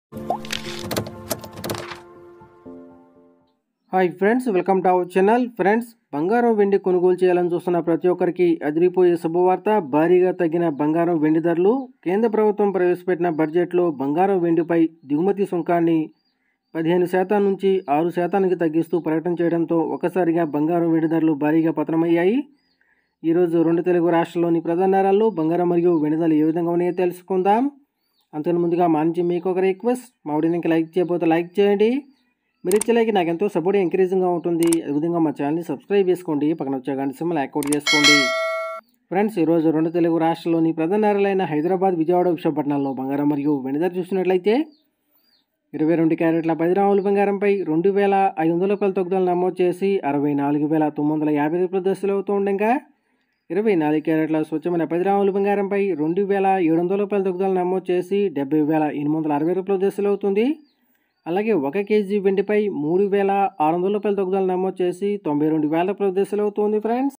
Hi friends, welcome to our channel. Friends, బంగారం వెండి కొనుగోలు చేయాలని చూస్తున్న ప్రతి ఒక్కరికి అదిరిపోయే శుభవార్త. భారీగా తగ్గిన బంగారం వెండి ధరలు. కేంద్ర ప్రభుత్వం ప్రవేశపెట్టిన బడ్జెట్లో బంగారం వెండిపై దిగుమతి సుంకాన్ని 15% నుంచి 6%కి తగ్గిస్తూ ప్రకటన చేయడంతో ఒక్కసారిగా బంగారం వెండి ధరలు భారీగా పతనమయ్యాయి. ఈరోజు రెండు తెలుగు రాష్ట్రాల్లోని ప్రధాన నగరాల్లో బంగారం మరియు వెండి ధరలు ఏ విధంగా ఉన్నాయో తెలుసుకుందాం. అంతకు ముందుగా మా నుంచి మీకు ఒక రిక్వెస్ట్, మా వీడియోకి లైక్ చేయకపోతే లైక్ చేయండి. మీరు ఇచ్చే లైక్ నాకు ఎంతో సపోర్ట్ ఎంకరేజింగ్గా ఉంటుంది. అదేవిధంగా మా ఛానల్ని సబ్స్క్రైబ్ చేసుకోండి, పక్కన వచ్చే గంట సింబల్ యాక్టివేట్ చేసుకోండి. ఫ్రెండ్స్, ఈరోజు రెండు తెలుగు రాష్ట్రాల్లోని ప్రధాన నగరాలైన హైదరాబాద్, విజయవాడ, విశాఖపట్నంలో బంగారం మరియు వెండి ధర చూసినట్లయితే 22 క్యారెట్ల 10 గ్రాముల బంగారంపై 2,500 రూపాయల తగ్గుదల నమోదు చేసి 64,950 రూపాయల దశలు అవుతూ ఉండగా 24 క్యారెట్ల స్వచ్ఛమైన 10 గ్రాముల బంగారంపై 2,700 రూపాయల తగ్గుదల నమోదు చేసి 70,860 రూపాయల దశలు అవుతుంది. అలాగే 1 కేజీ వెండిపై 3,600 రూపాయల తగ్గుదల నమోదు చేసి 92,000 రూపాయల దశలు అవుతుంది. ఫ్రెండ్స్,